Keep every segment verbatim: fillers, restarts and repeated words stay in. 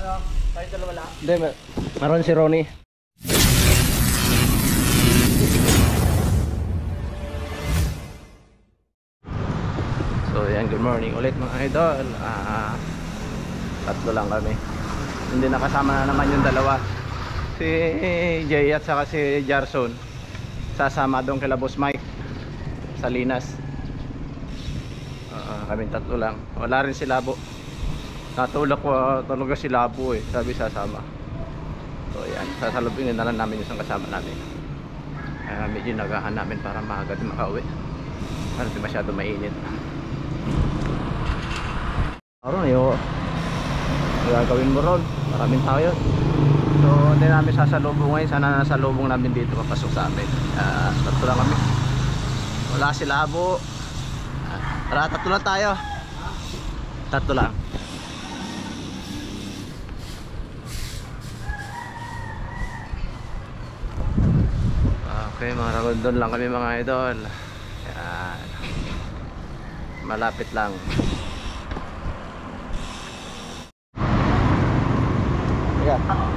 Ano? Tayo dalawa lang? Hindi, mer meron si Ronnie. So yan, good morning ulit mga idol. uh, Tatlo lang kami. Hindi nakasama na naman yung dalawa, si Jay at saka si Jarson. Sasama doon kila Boss Mike sa Linas. uh, Kaming tatlo lang. Wala rin si Labo. Natulak ko uh, talaga si Labo eh. Sabi sasama. So yan, sasalubingin na lang namin yung isang kasama namin. uh, Medyo nagahan namin para maaga din makauwi, para di masyado mainit. Aron ayo gagawin mo ron, maraming tao yun. So hindi namin sasalubong ngayon. Sana nasalubong namin dito papasok sa amin. uh, Tatlo lang kami. Wala si Labo. uh, Tara, tatlo lang tayo. Tatlo lang. Okay mga ragondon lang kami mga idol. Yan, malapit lang. Yeah.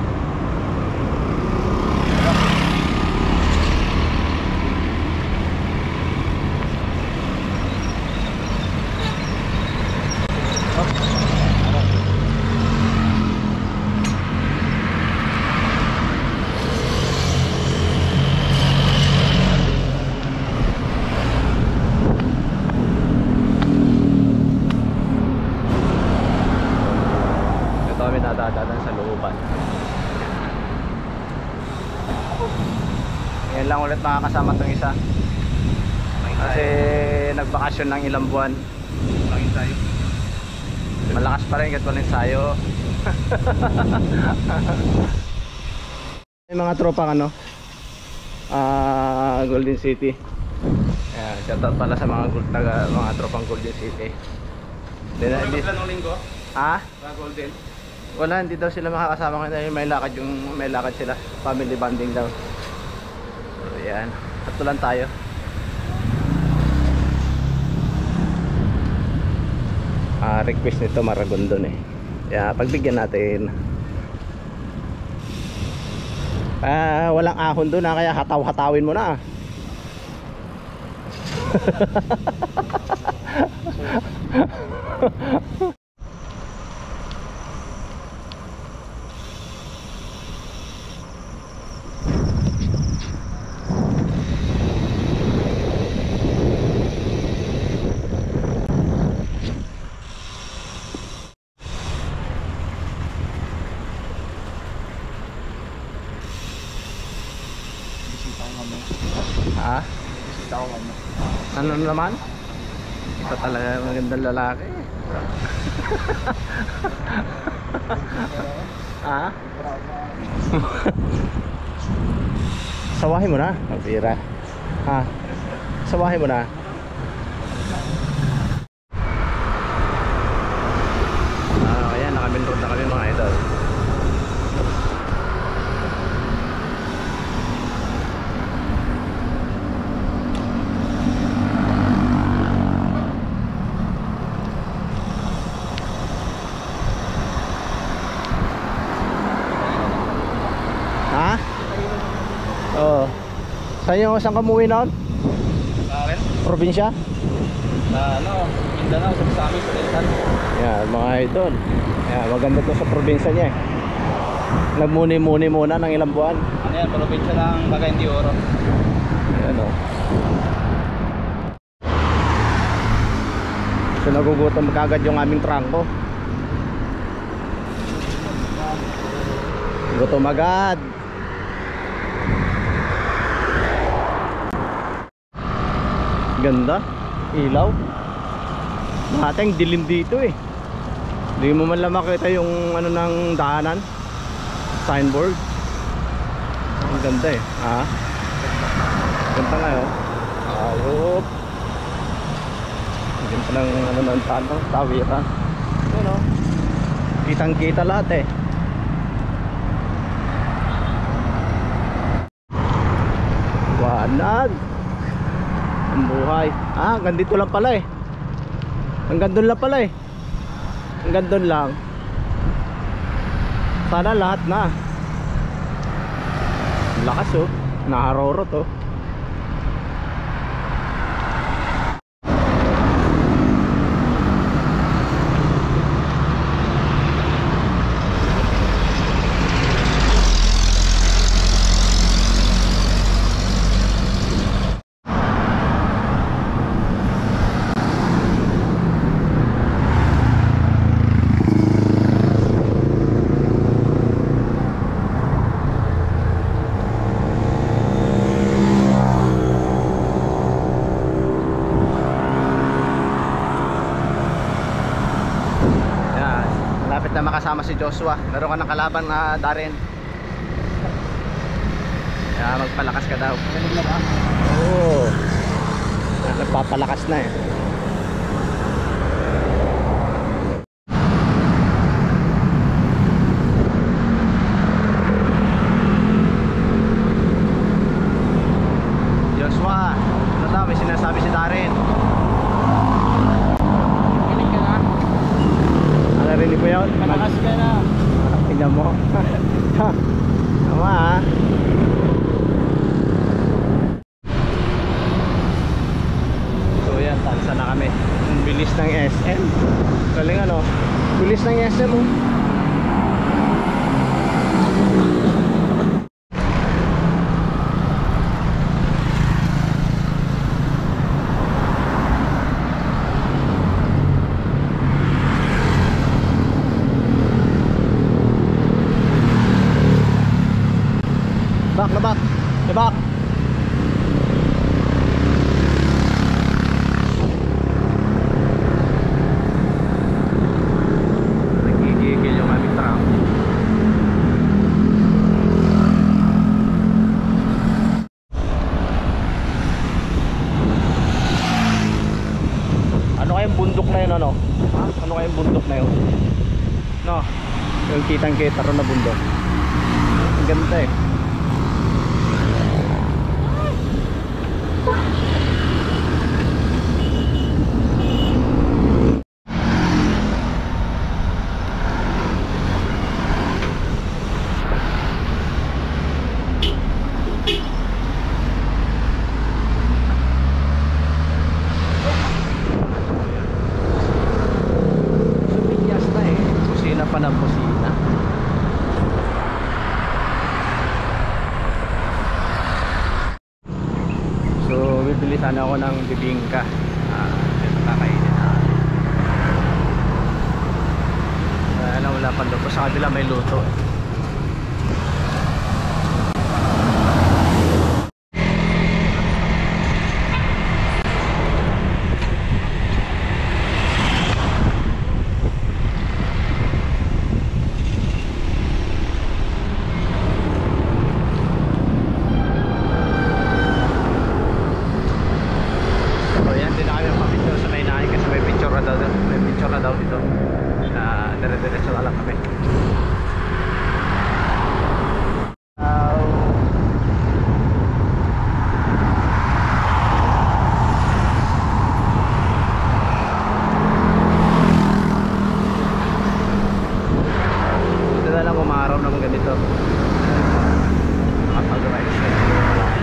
Nadadaan sa looban. Ngayon lang ulit makakasama tong isa. Kasi nagbakasyon ng ilang buwan. Malakas pa rin kahit walang ensayo. May mga tropang ano, uh, Golden City. Ayan, shoutout pala sa mga, taga, mga tropang Golden City. Hindi na linggo? Ha? Sa Golden? Wala, hindi daw sila makakasama kasi may lakad yung may lakad sila, family bonding daw. So yan, tatlo lang tayo. Ah, request nito Maragondon eh. Kaya pagbigyan natin. Ah, walang ahon doon na, kaya hataw-hatawin mo na. Ha? Ano naman? Ito talaga magandang lalaki. Ha? Sawahin mo na, Pira. Ha? Sawahin mo na. Ah, ayan, naka-main road na kami mga idol. Oh. Saan yung saan ka umuwi noon? Sa akin? Probinsya? Sa ano, Mindanao, sa Misamis, sa Rizal. Yan, mga idol. Yan, maganda to sa probinsya niya eh. Nagmuni-muni muna ng ilang buwan. Ano yan, probinsya ng Cagayan de Oro. Ayan o. So nagugutom kagad yung aming trangko. Gutom agad. Ganda, ilaw. Mating dilim dito eh. Hindi mo man lang makita yung ano ng daanan, signboard. Ang ganda eh. Ha? Ganda nga yun. Ayop. Ang ganda ng ano ng tanong, tawiran. Yun o. Kitang kita lahat eh. Wanag. Ang buhay. Ah, hanggang dito lang pala eh. Hanggang doon lang pala eh. Hanggang doon lang. Sana lahat na. Lakas oh. Naharorot oh. Na makasama si Joshua. Meron ka ng kalaban na Darren. Kaya magpalakas ka daw. Oo. Nagpapalakas na eh. Joshua, ano daw? May sinasabi si Darren. Narinig mo yun? Malakas ka na. Tingnan mo. Tama ha. So yan, tansa na kami. Ang bilis ng S M. Galing ano? Bilis ng S M oh. Bak, labak, labak. Nagigigil yung aming truck. Ano kayang bundok na yun ano? Ha? Ano kayang bundok na yun? No? Yung kitang kita ron na bundok. Ang ganda eh. Pa ng kusina. So bibili sana ako ng bibingka. Ah, ito kakainin na. Wala, wala pa doon. Sa kabila may luto. Dire-diretso na lang kami. Ito na lang umaraw naman ganito. Makapag-rides na ito.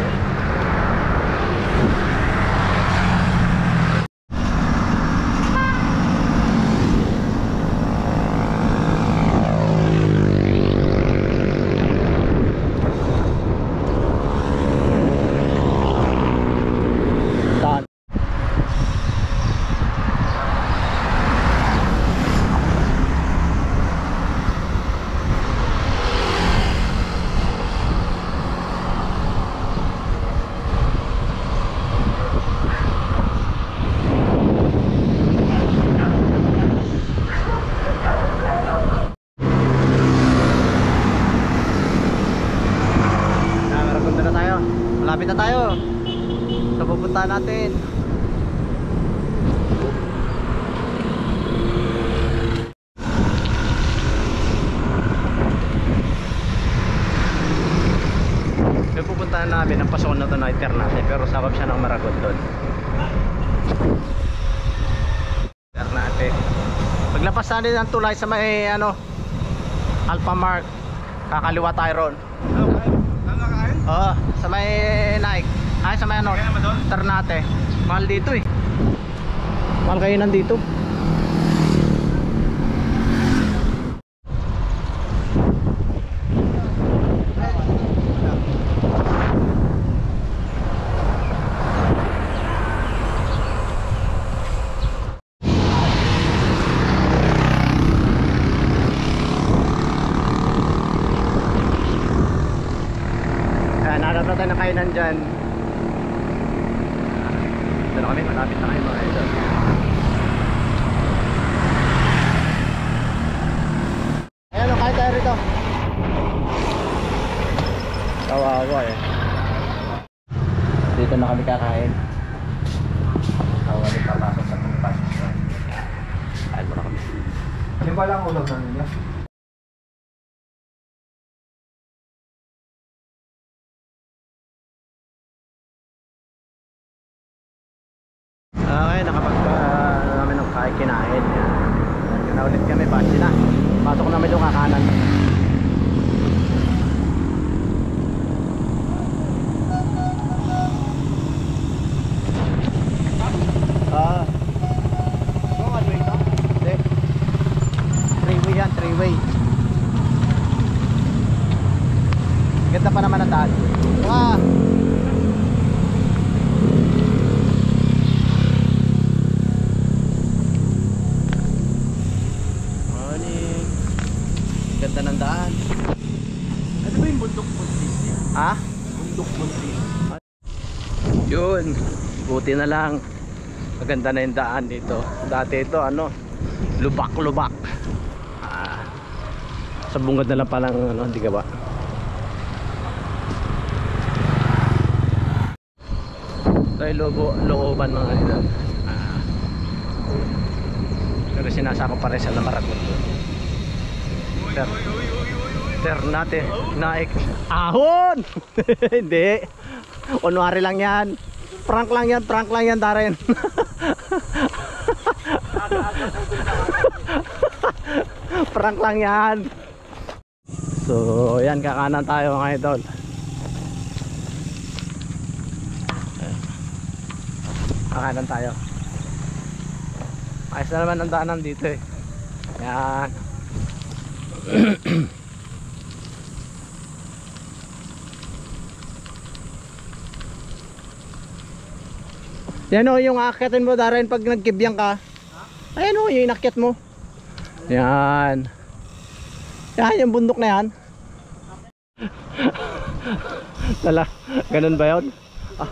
Malapit na tayo sa pupuntahan natin. Yung pupuntahan namin ang pasok na to na Ternate, pero sakop siya ng Maragon doon. Ternate. Paglapas natin ang tulay sa may ano Alpha Mark, Kakaliwa tayo ron. Ano kain? Ano kain? Oo, sa may Nike. Ay, sa may ano? Kaya naman doon? Ternate. Mahal dito eh. Mahal kayo nandito. Hanap na tayo ng kainan dyan. Dito na kami, malapit na kayo mga idol. Ayan o, kain tayo rito. Kawawa eh. Dito na kami kakain. Kawawa rin papasok sa mga pasok. Kain mo na kami. Ano ba lang ulam na ninyo? Okay, nakapag uh, namin ng kain kinain. Yan na ulit kami, base na. Pasok namin yung kakanan. Ah. So, one way ito? Hindi. Three way yan, three way. Ganda pa naman ang daan. Ah. Ganda ng daan. Ano ba yung bundok-buntis niya? Ha? Bundok-buntis. Yun. Buti na lang. Maganda na yung daan dito. Dati ito ano, lubak-lubak. Ah, sa bungad na lang palang ano, hindi ka ba? Tayo lobo, looban mga ito. Ah. Pero sinasako pa rin sa Lamaragon doon. Ter Ternate Nike. Ahon! Hindi. Kunwari lang yan. Prank lang yan, prank lang yan Darren. Prank lang yan. So, yan, kakanan tayo mga idol. Kakanan tayo. Ayos na naman ang daanan dito eh. Yan. Yan o, yung akyatin mo Darren pag nagkibyang ka. Ayan o, yung inakyat mo. Yan. Yan, yung bundok na yan. Tala, ganun ba yun? Ah.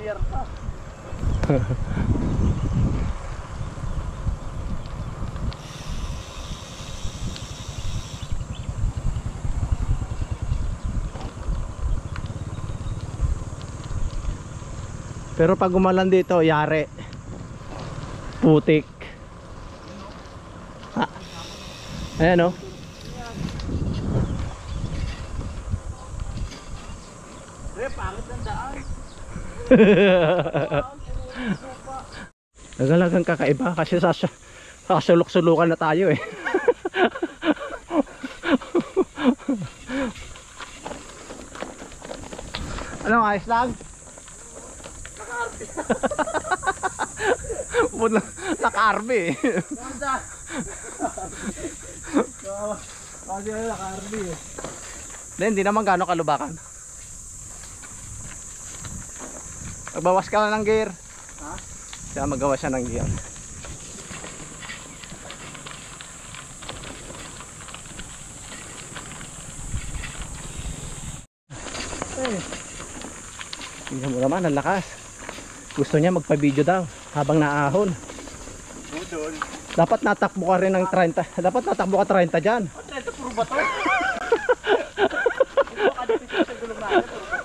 Pero pag umalan dito, yari. Putik. Ha. Ayan o. Pre, pangit ng daan. Nagalagang kakaiba kasi sa sasulok-sulukan na tayo eh. Ano, ayos lang? Naka-arby eh. Kasi ano, naka-arby eh. Hindi naman gano'ng kalubakan. Magbawas ka na ng gear. Ha? Kaya magawa siya ng gear. Eh. Tingnan mo naman, ang lakas. Gusto niya magpa-video daw habang naahon. Budol. Dapat natakbo ka rin ng thirty. Dapat natakbo ka thirty dyan. Oh, trenta puro ba to? Ito kadipit sa gulong natin.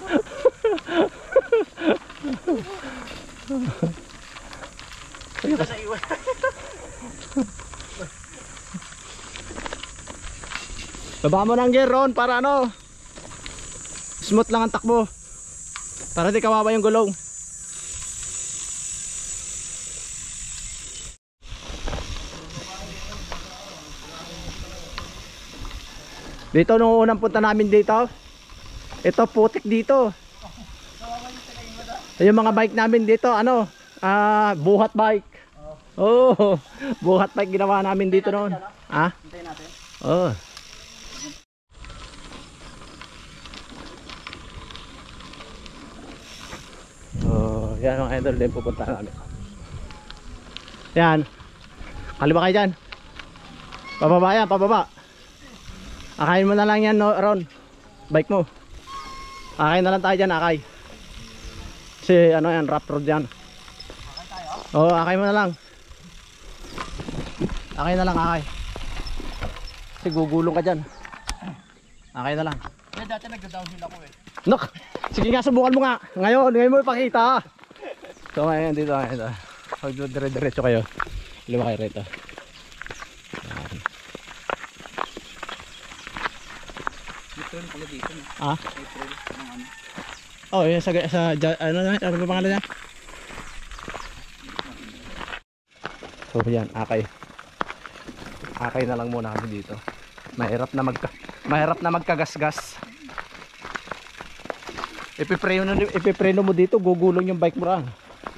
Ito sa iwan. Baba mo ng gear Ron para ano, smooth lang ang takbo. Para di kawawa yung gulong. Dito nung unang punta namin dito. Ito putik dito. Yung mga bike namin dito, ano? Ah, buhat bike. Oh, buhat bike ginawa namin dito noon. Ah? Hintayin natin. Oh. Oh, yan mga idol din pupunta namin. Yan. Kaliwa kayo dyan. Pababa yan, pababa. Akayin mo na lang yan, no, Ron. Bike mo. Akay na lang tayo dyan, akay. Kasi ano yan, rough road yan. Akay tayo? Oo, akay mo na lang. Akay na lang, akay. Kasi gugulong ka dyan. Akay na lang. Eh, dati nagda-downhill ako eh. Nok! Sige nga, subukan mo nga. Ngayon, ngayon mo ipakita. So ngayon, dito, dito. Pag dire-diretso kayo, lima kayo rito. April pala dito no? Ah? April ng ano? Oh, yun sa, sa, ja- ano na, ano ba pangalan niya? So yan, akay. Akay na lang muna kami dito. Mahirap na magka, mahirap na magkagasgas. Ipipreno, ipipreno mo dito, gugulong yung bike mo lang.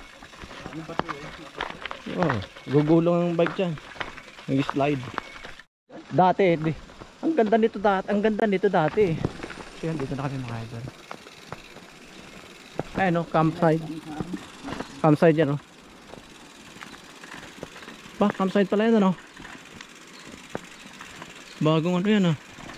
Oh, gugulong ang bike dyan. Nag-slide. Dati, di, ang ganda nito dati, ang ganda nito dati. So yan, dito na kami mga idol. Ayan o, campsite. Campsite yan o. Ba, campsite pala yan ano. Bagong ano yan ah.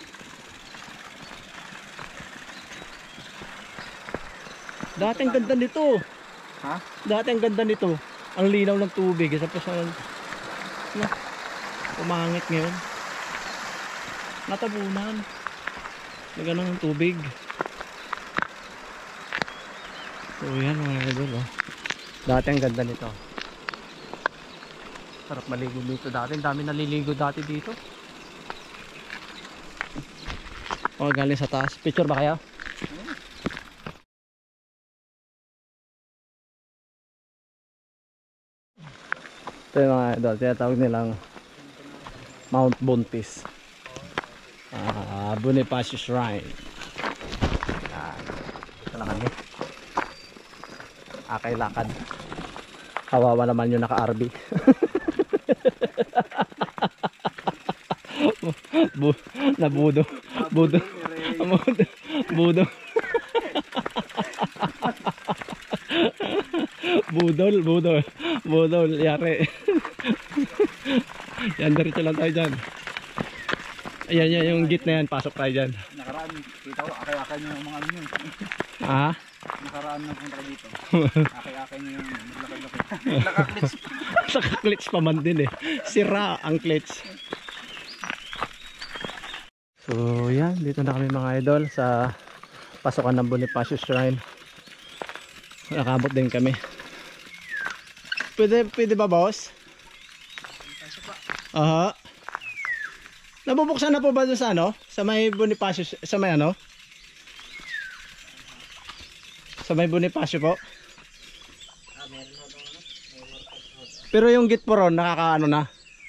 Dati ang ganda nito. Ha? Dati ang ganda nito. Ang linaw ng tubig. Isa pa sa... Na, umangit ngayon. Natabunan. Nagano ng tubig. So yan mga idol oh. Dati ang ganda nito. Sarap maligo dito dati. Ang dami naliligo dati dito. Oh, galing sa taas. Picture ba kaya? Ito yung mga idol. Tinatawag nilang Mount Buntis. Ah, Bonifacio Shrine. Yan. Ito na kami. Akay lakad. Kawawa naman yung naka-R B. Bu nabudo. Budo. Budo. Budo. Budol, budol. Budol, yari. Yan, diretso lang tayo dyan. Ayan, yan, yung gate na yan. Pasok tayo dyan. Nakaraan, kita ko, akay-akay nyo yung mga ano yun. Ah? Nakaraan na punta dito. Akay-akay nyo yung lakad-lakad. Naka-clits. Naka-clits pa man din eh. Sira ang clits. So yan, dito na kami mga idol sa pasukan ng Bonifacio Shrine. Nakabot din kami. Pwede, pwede ba boss? Aha. Nabubuksan na po ba doon sa ano? Sa may Bonifacio, sa may ano? Sa may Bonifacio po? Pero yung gate po ron, nakakaano na?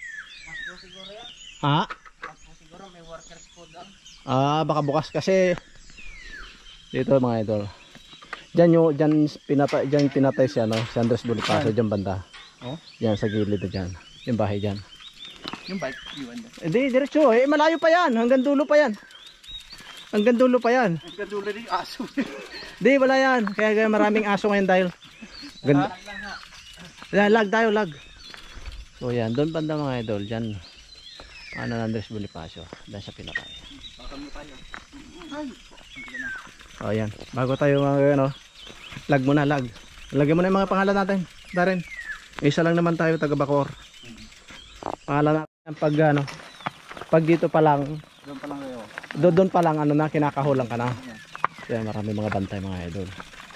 Ha? Siguro may workers food lang. Ah, baka bukas kasi dito mga idol. Diyan yung diyan pinatay diyan pinatay si ano, si Andres Bonifacio diyan banda. Oh? Diyan sa gilid diyan. Yung bahay diyan. Yung bike, iwan na. Eh di diretso, eh malayo pa yan, hanggang dulo pa yan. Hanggang dulo pa yan. Hanggang dulo rin yung aso. Di wala yan. Kaya, kaya maraming aso ngayon dahil ganda. Yan, lag tayo, lag. So yan, doon banda mga idol, diyan. Ano ng Andres Bonifacio, diyan siya pinatay. Baka mo tayo. Ay, Oh yan, bago tayo mga ano, lag muna, lag. Lagyan mo na yung mga pangalan natin, Darren. Isa lang naman tayo, taga Bacoor. Pangalan natin pag ano, pag dito pa lang, doon pa lang kayo. do, doon pa lang ano na, kinakahulang ka na. Yan, marami mga bantay mga idol.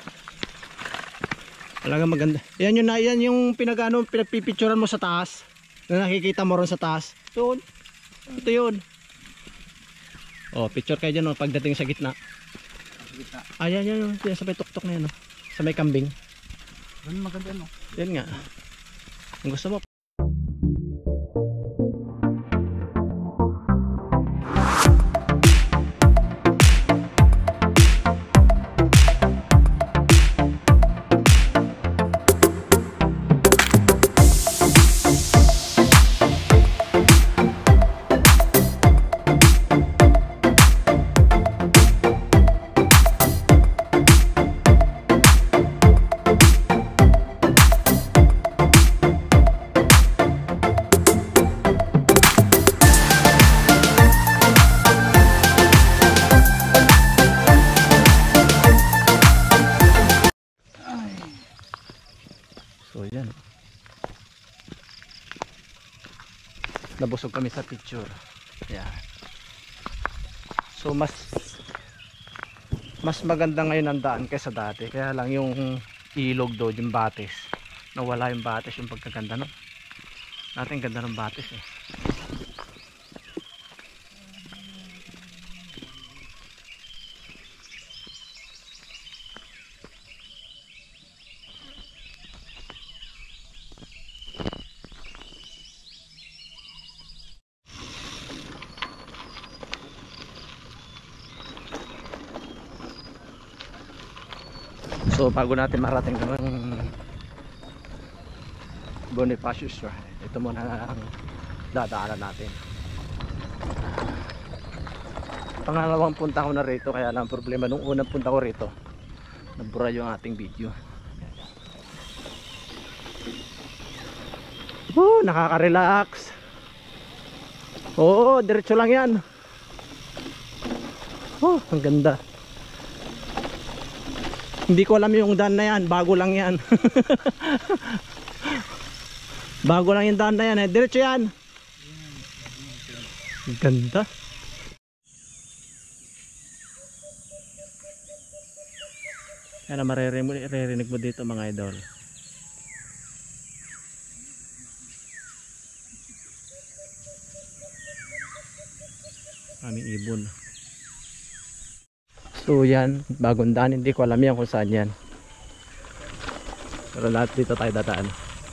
Talaga maganda. Yan yun na, yan yung pinagano, pinagpipicturean mo sa taas. Na nakikita mo ron sa taas. So, ito yun. Oh, picture kayo dyan oh, pagdating sa gitna. Gitna. Ayan, yan, yan, sa may tuktok na yan oh. Sa may kambing. Ganun maganda no? Yan nga. Kung gusto mo nabusog kami sa picture. Yan. So mas mas maganda ngayon ang daan kaysa dati. Kaya lang yung ilog doon, yung batis, nawala yung batis, yung pagkaganda no. Natin ganda ng batis eh. So bago natin marating ng Bonifacio Shore, ito muna ang dadaanan natin. Pangalawang punta ko na rito, kaya lang problema nung unang punta ko rito, nabura yung ating video. Oh, nakaka-relax. Oo, diretso lang yan. Oh, ang ganda. Hindi ko alam yung daan na yan, bago lang yan. Bago lang yung daan na yan eh, diretso yan. Ganda. Yan ang maririnig mo dito mga idol. Aming ibon. So yan, bagong daan, hindi ko alam yan kung saan yan. Pero lahat dito tayo dadaan.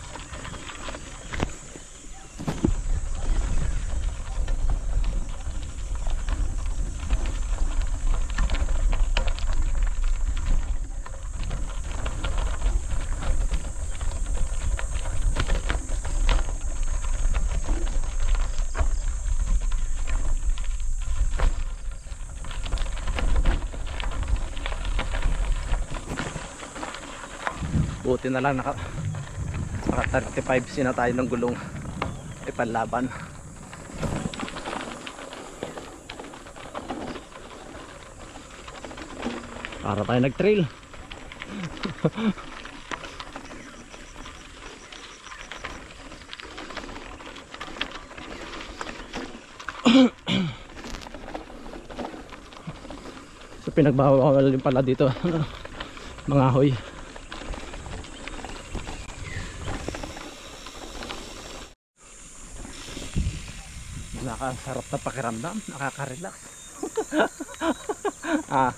Buti na lang naka, naka thirty-five sina tayo ng gulong ipanlaban. Para tayo nag-trail. So pinagbawal din pala dito mga hoy. Nakasarap na pakiramdam, nakaka-relax. ah.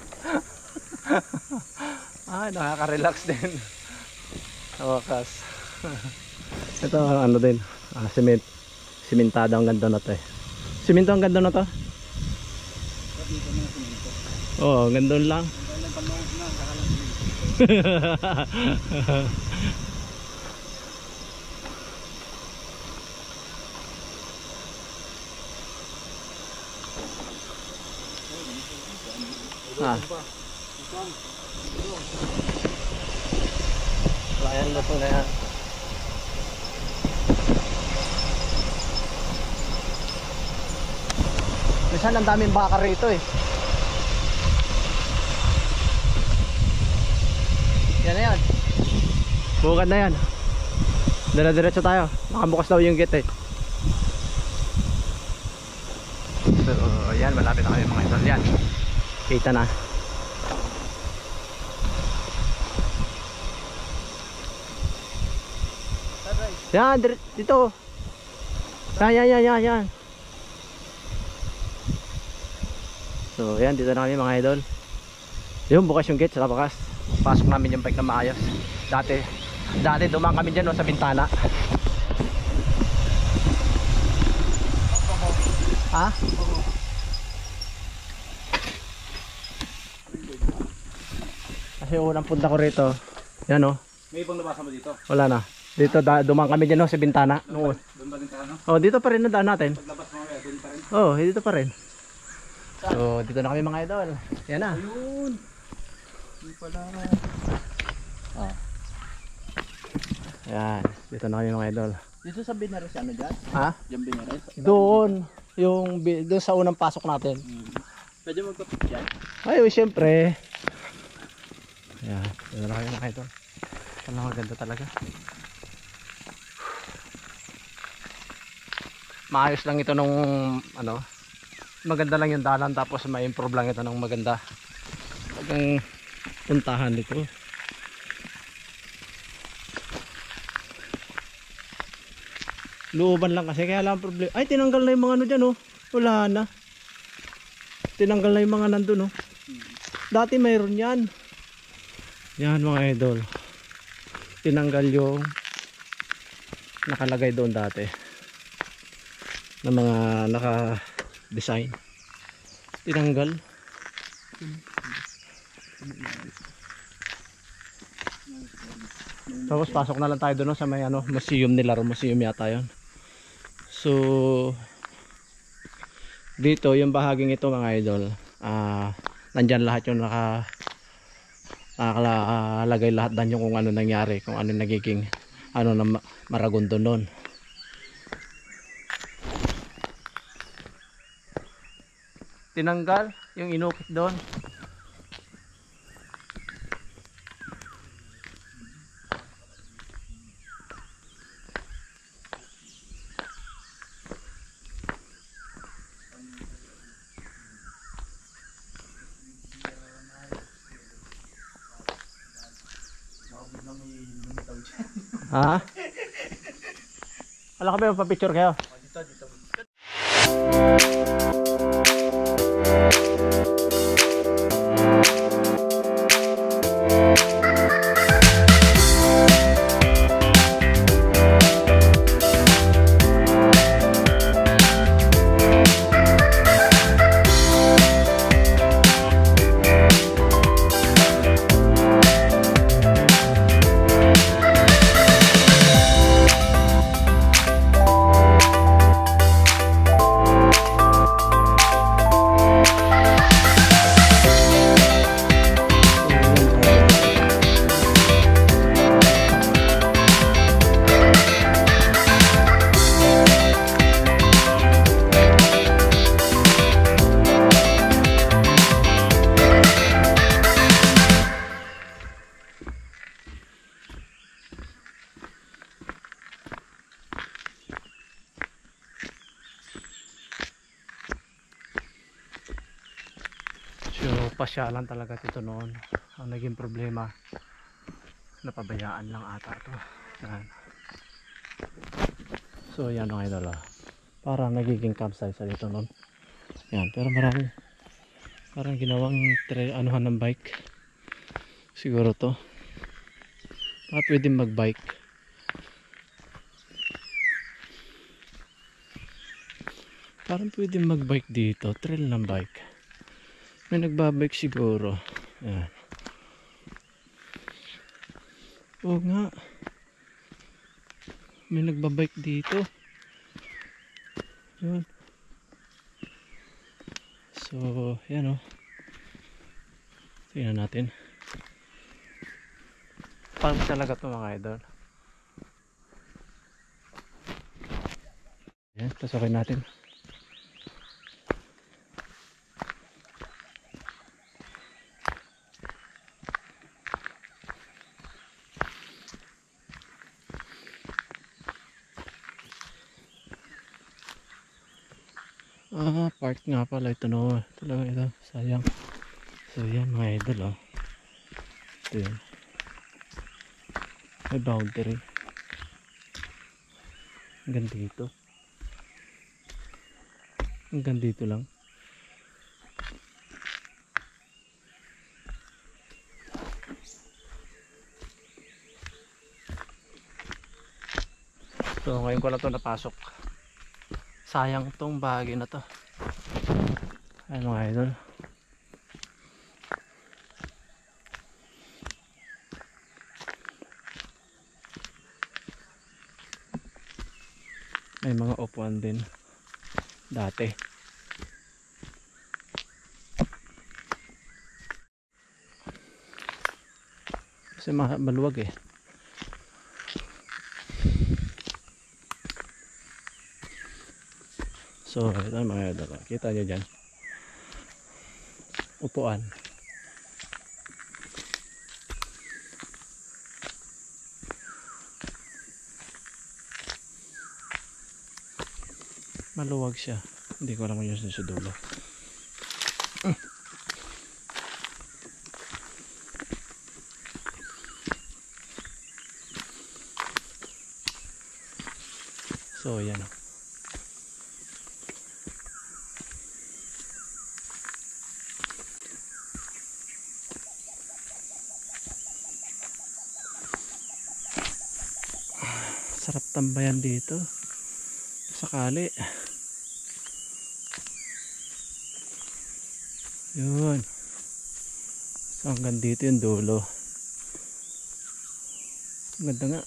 ah, nakaka-relax din. Wakas. Ito ano din, ah, cement. Simentado ang ganda na to eh. Simento ang ganda na to? Oo, oh, ganda lang. Ah. Layan na po na yan. Minsan ang daming baka rito eh. Yan na yan. Bukad na yan. Dala-diretso tayo. Nakabukas daw yung gate eh. So yan, malapit na kami mga idol. Yan, kita na. Yan, dito. Yan, yan, yan, yan, yan. So yan, dito na kami mga idol. Yung bukas yung gate sa bakas. Pasok namin yung bike na maayos. Dati, dati dumang kami dyan no, sa bintana. Ha? Kasi unang punta ko rito. Yan o. May ibang labasan mo dito? Wala na. Dito da, dumang kami dyan no, sa bintana. Doon ba, doon ba din tayo, no? Oh, dito pa rin na daan natin. Paglabas mo kaya, doon pa rin. Oh, dito pa rin. So, dito na kami mga idol. Yan na. Ayun. Hindi pala. Oh. Yan, dito na kami mga idol. Dito sa Binares ano dyan? Ha? Yung Binares? Doon, yung bi- doon sa unang pasok natin. Hmm. Pwede magkapit dyan? Ay, oh, siyempre. Yan, dito na kami mga idol. Ano maganda talaga. maayos lang ito nung ano, maganda lang yung dalan, tapos may improve lang ito ng maganda hanggang puntahan nito. Looban lang kasi, kaya lang problema. Ay, tinanggal na yung mga ano dyan, oh. Wala na. Tinanggal na yung mga nandun, oh. Dati mayroon yan. Yan mga idol. Tinanggal yung nakalagay doon dati na mga naka-design. Tinanggal. Tapos pasok na lang tayo doon sa may ano, museum nila, museum yata yun. So dito yung bahaging ito mga idol, ah, nandyan lahat yung naka nakalagay lahat dan yung kung ano nangyari, kung ano nagiging ano na Maragondo noon. Tinanggal yung inukit doon. Ha? Wala ka ba yung pa-picture kayo? Dito, dito. Pasyalan talaga ito noon. Ang naging problema, napabayaan lang ata ito. Yan. So yan mga idol, parang nagiging campsite sa dito noon. Yan, pero marami parang ginawang trail, anuhan ng bike siguro to. Baka pwede mag bike. Parang pwede mag bike dito, trail ng bike. May nagbabike siguro. Yan. Oo nga. May nagbabike dito. Yan. So, yan o. Tingnan natin. Parang talaga ito mga idol. Yan, pasokin natin. Ah, park nga pala ito, no. Talaga ito, sayang. So yan mga idol, oh. Ito yun. May boundary. Hanggang dito. Hanggang dito lang. So ngayon ko lang ito napasok. Sayang tong bahagi na to. Ayun mga idol. May mga upuan din dati. Kasi maluwag eh. So ito mga idol, kita nyo dyan upuan. Maluwag siya. Hindi ko alam kung yun sa dulo. Mm. So yan. Sarap tambayan dito. Sakali. Yun. So hanggang dito yung dulo. Ganda nga.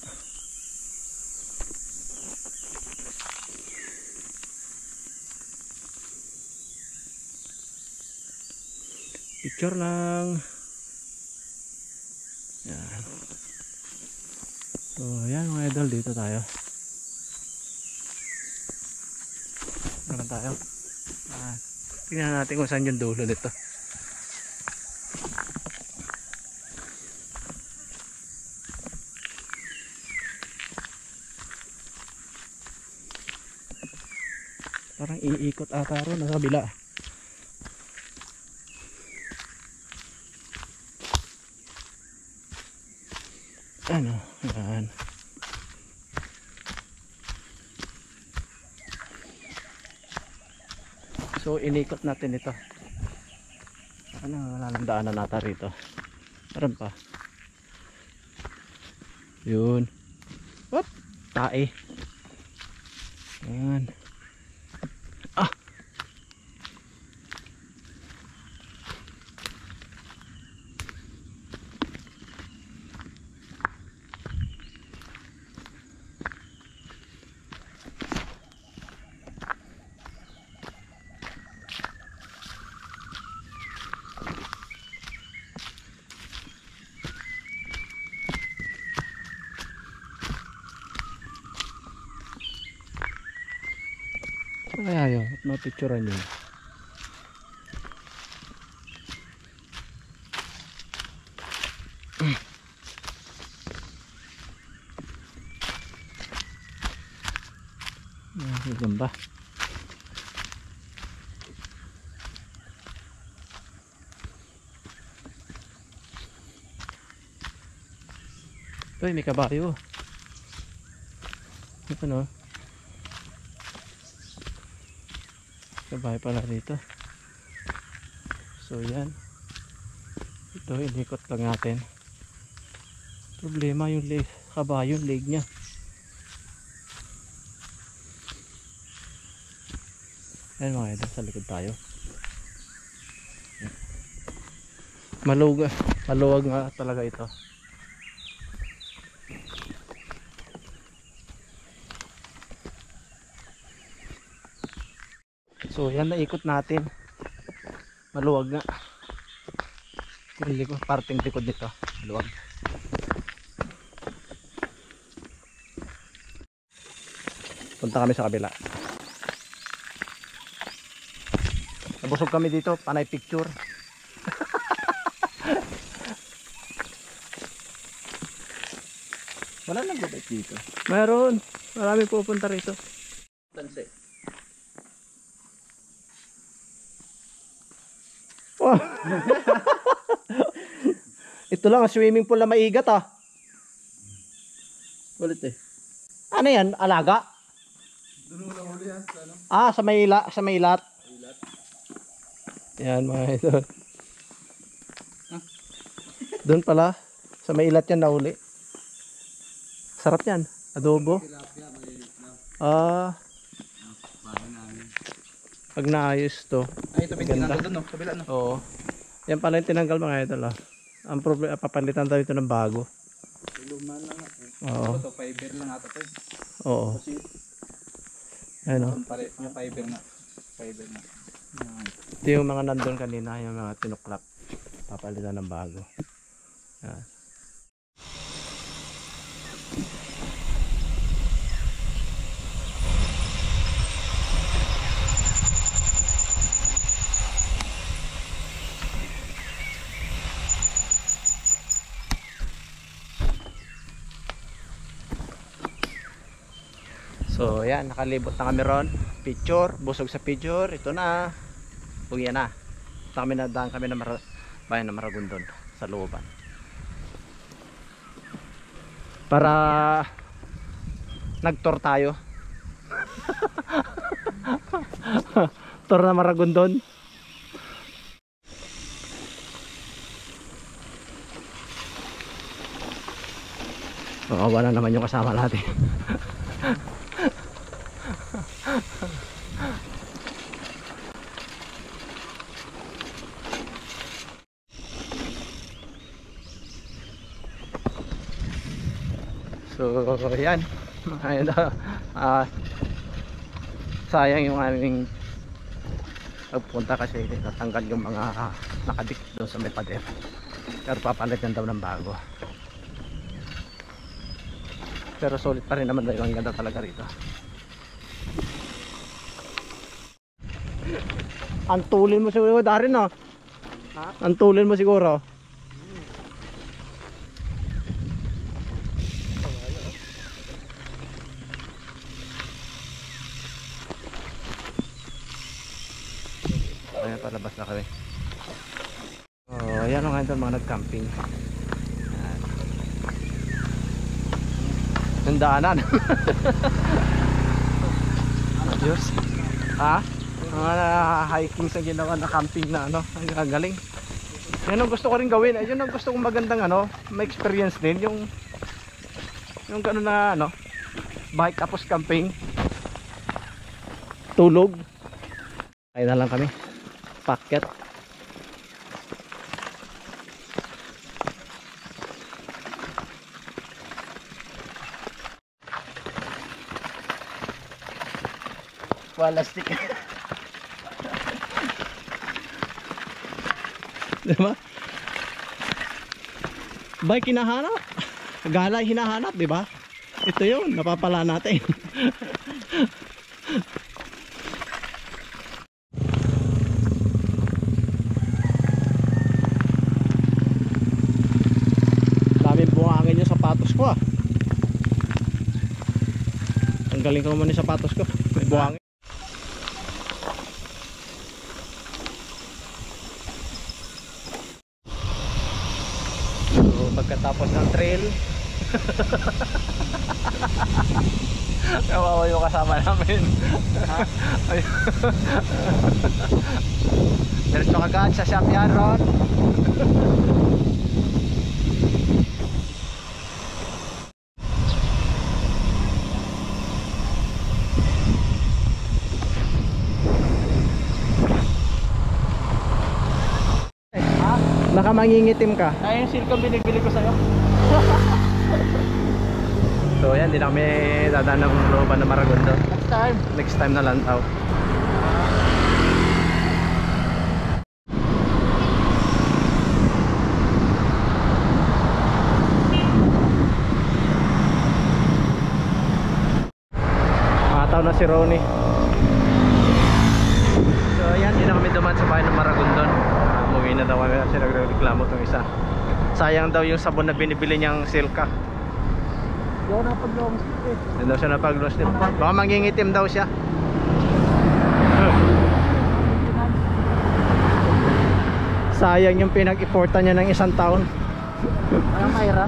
Picture lang. Yan. So yan mga idol, dito tayo. Naman tayo. Ah, tingnan natin kung saan yung dulo nito. Parang iikot ata ron nasa kabila. Ano? Yan. So inikot natin ito. Ano lalandaanan natin rito? Meron pa. Yun. Whoop! Tae. Yan. Ah! Ano kaya yun? Mapicturean yun. Ah, gamba. Uy, may kabayo. Ito no. Kabayo pala dito. So yan. Ito inikot lang natin. Problema yung leg, kabayo yung leg nya. Ayan mga idol, sa likod tayo. Maluwag, maluwag nga talaga ito. So yan, naikot natin. Maluwag nga. Yung likod, parting likod nito maluwag. Punta kami sa kabila. Nabusog kami dito, panay picture. Wala nang gabay dito. Meron. Marami pupunta rito. Tanse. Wow. Ito lang, swimming pool na maigat ah. Ulit eh. Ano yan? Alaga? Doon mo lang huli yan. Ano? Ah, sa Mayla, sa Maylat. Ilat. Yan mga idol. Huh? Doon pala, sa Maylat yan nahuli. Sarap yan. Adobo. Tilapia, malilit na. Ah, Bago namin. pag naayos to. Ay, ito Ganda. pinaganda doon no? Kabila no? Oo. Yan pala yung tinanggal mga idol ah. Ang problema, papalitan tayo ito ng bago. Luma lang nga. Oo. Ito, fiber lang ata to eh. Oo. Kasi, Ayun o. pare, yung fiber na. Fiber na. Yan. Ito yung mga nandun kanina, yung mga tinuklap. Papalitan ng bago. Yan. So So yan, nakalibot na kami ron. Picture, busog sa picture. Ito na, uwi na. Kami na daan kami na Mara, bayan na Maragondon sa looban. Para nag-tour tayo. Tour na Maragondon. Kawawa na naman yung kasama natin. So yan, ayun na, uh, sayang yung aming pagpunta kasi natanggal yung mga uh, nakadikit doon sa may pader, pero papalit ng daw ng bago. Pero solid pa rin naman dahil ang ganda talaga rito. Antulin mo siguro Darin, no? Ha? Antulin mo siguro. Ayan, palabas na kami. Oh, ayan ang mga mga nag-camping. Yung daanan. Diyos. Ha? Mga hiking sa ginawa na camping na ano, ang galing. Yan ang gusto ko rin gawin. Ayun ang gusto kong magandang ano, may experience din yung yung gano'n na ano, bike tapos camping. Tulog. Kaya na lang kami. Packet. Wala stick. Diba? Bike hinahanap. Galay hinahanap, diba? Ito yun, napapala natin. Daming bungangin yung sapatos ko, ah. Ang galing ko naman yung sapatos ko. May buhangin. Pagkatapos ng trail, kawawa yung kasama namin. Diretso kagad sa shop yan, Ron. Baka mangingitim ka. Ay, yung silkong binibili ko sa'yo. So yan, hindi na kami dadaan ng looban ng Maragondon. Next time. Next time na lang daw. Mataw na si Ronnie. So yan, hindi na kami duman sa bahay ng Maragondon. Umuwi na daw kami kasi nagreklamo itong isa. Sayang daw yung sabon na binibili niyang Silka. Hindi ako napag-long sleep eh. Hindi daw siya napag-long sleep. Baka mangingitim daw siya. Sayang yung pinag-iportan niya ng isang taon. Ayang Mayra.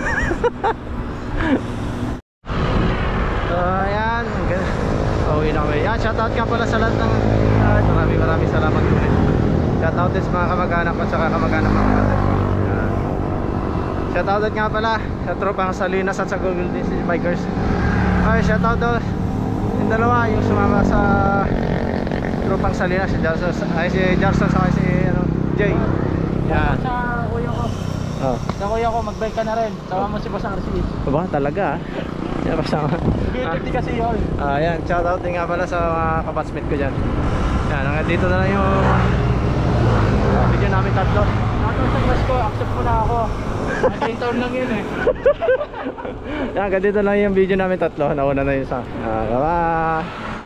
So ayan, pauwi na kami. Yan, shoutout ka pala sa lahat ng uh, maraming maraming salamat ulit. Shoutout din sa mga kamag-anak ko at saka kamag-anak ng kapatid. Yan. Shoutout nga pala sa tropang Salinas at sa Google din si Bikers. Ay, shoutout daw yung dalawa, yung sumama sa tropang Salinas, si Jarson, ay si Jarson sa si ano, Jay. Yan. Sa kuya ko. Oh. Sa kuya ko, mag-bike ka na rin. Sama mo si Boss R C. Aba, talaga ah. Yan kasama. fifty kasi yun. Ah, yan, shoutout din nga pala sa mga kabatsmate ko dyan. Yan, hanggang dito na lang yung video namin tatlo. Ako sa class ko, accept mo na ako. Ang taon lang yun eh. Yan, hanggang dito na lang yung video namin tatlo. Nauna na yun sa ah, bye.